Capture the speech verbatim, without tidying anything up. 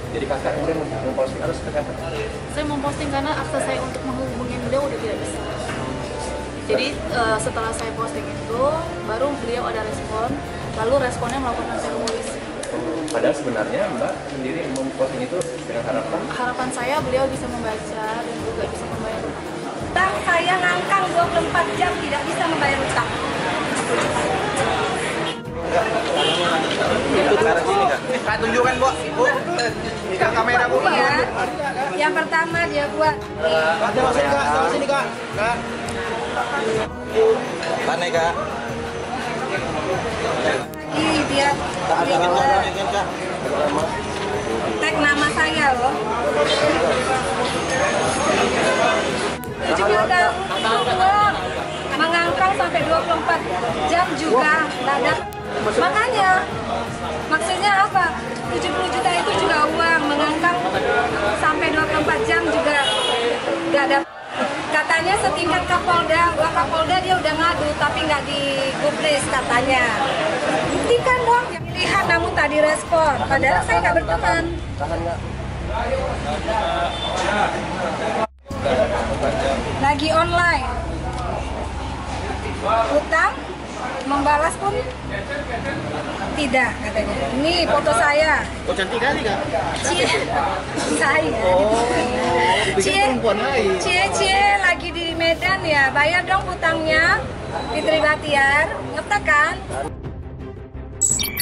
Jadi kakak kemudian memposting harus seperti apa? Saya memposting karena akses saya untuk menghubungi beliau udah tidak bisa. Jadi uh, setelah saya posting itu, baru beliau ada respon, lalu responnya melakukan tertulis. Padahal sebenarnya Mbak sendiri memposting itu dengan harapan? Harapan saya beliau bisa membaca dan juga bisa membayar utang. Utang saya ngangkang dua puluh empat jam tidak bisa membayar utang. Kamera sini kak. Kak tunjukkan bu, bu. Kak kamera bu. Iya. Yang pertama dia buat. Kak jauh sini kak, jauh sini kak. Kak. Mana kak? Ini dia. Tag nama saya loh. Juga ada uang mengangkang sampai dua puluh empat jam juga nggak ada. Makanya maksudnya apa? tujuh puluh juta itu juga uang, mengangkang sampai dua puluh empat jam juga nggak ada. Katanya setingkat Kapolda, Wak Kapolda dia udah ngadu tapi nggak digubris katanya. Buktikan dong, lihat namun tadi respon. Padahal saya nggak berteman. Lagi online, utang, membalas pun tidak katanya. Ini foto saya. Oh cantik kali kak. Cie, saya. Oh, Cie, perempuan lain. cie, cie lagi di Medan ya. Bayar dong utangnya. Fitri Batiar, ngetek kan?